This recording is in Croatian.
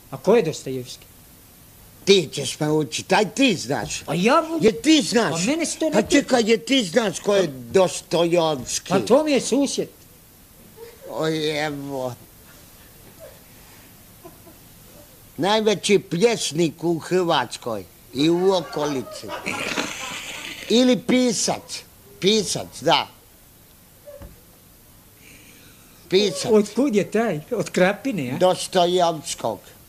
A ko je Dostojevski? Ti ćeš me učiti, aj ti znaš. A ja mogu... Je ti znaš? A mene se to ne... Pa čekaj, je ti znaš ko je Dostojevski? Pa to mi je susjed. Oj, evo. Najveći pjesnik u Hrvatskoj i u okolici. Ili pisac. Pisac, da. Pisac. Od kud je taj? Od Krapine, a? Dostojevskog.